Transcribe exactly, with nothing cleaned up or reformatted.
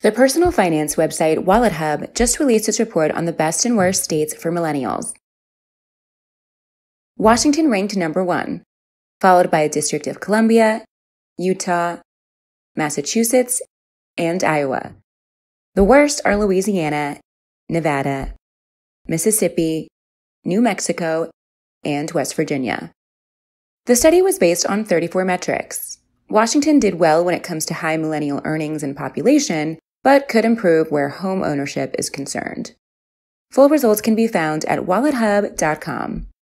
The personal finance website WalletHub just released its report on the best and worst states for millennials. Washington ranked number one, followed by District of Columbia, Utah, Massachusetts, and Iowa. The worst are Louisiana, Nevada, Mississippi, New Mexico, and West Virginia. The study was based on thirty-four metrics. Washington did well when it comes to high millennial earnings and population, but could improve where home ownership is concerned. Full results can be found at wallet hub dot com.